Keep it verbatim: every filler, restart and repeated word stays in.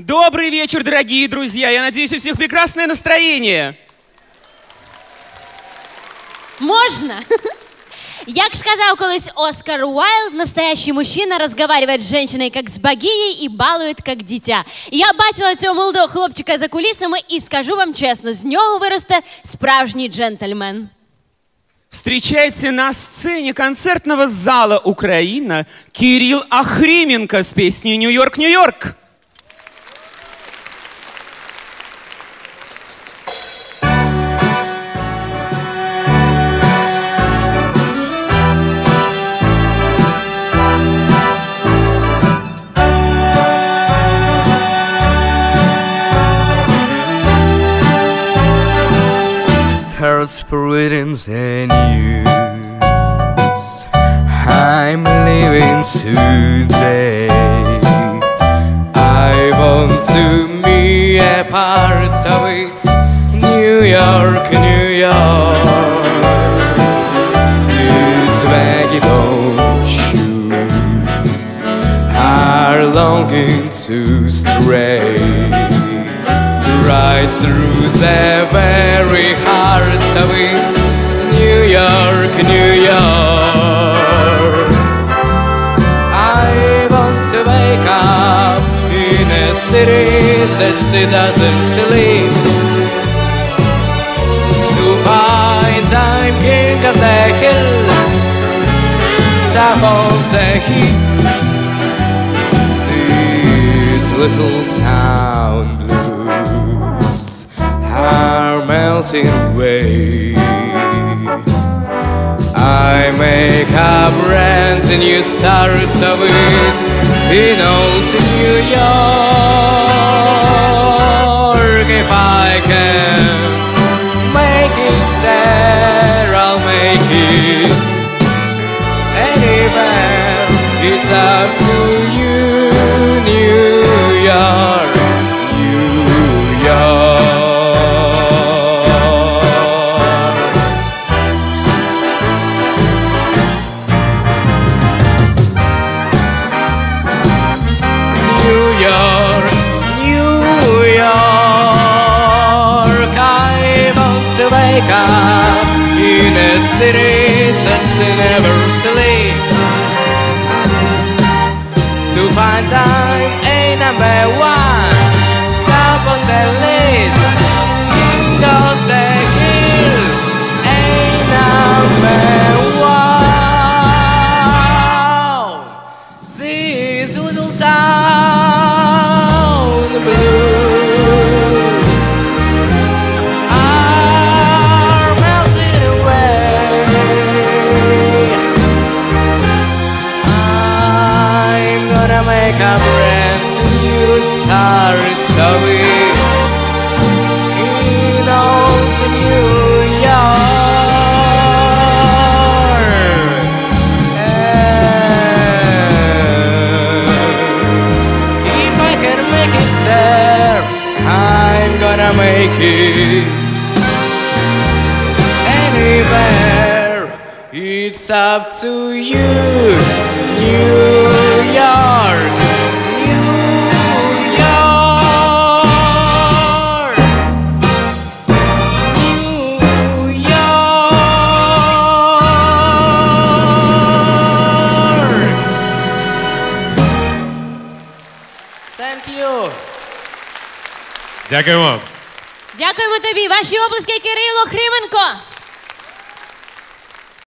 Добрый вечер, дорогие друзья. Я надеюсь, у всех прекрасное настроение. Можна? Як сказал колись Оскар Уайлд, настоящий мужчина разговаривает с женщиной как с богиней и балует как дитя. І я бачила цього молодого хлопчика за кулісами і скажу вам чесно, з нього виросте справжній джентльмен. Встречайте на сцене концертного зала «Украина» Кирилл Охрименко с песней «Нью-Йорк, Нью-Йорк». Readings and news I'm living today. I want to be a part of it. New York, New York. These baggy bone shoes are longing to stray right through the very heart of it. New York, New York. I want to wake up in a city that she doesn't sleep, to find I'm king of the hill, top of the heap. This little town blues are melting away. I make a brand new start of it in old New York. If I can make it there, I'll make it anywhere. It's up to you, New York, New York. Wake up in a city that never sleeps, to find time a number one, top of the list, king of the hill, a number one. This little town blue make a brand new start of it in old New York. And if I can make it there, I'm gonna make it anywhere. It's up to you, New York, New York, New York. Thank you. Дякуємо. Дякуємо тобі. Ваші оплески, Кирилл Охрименко.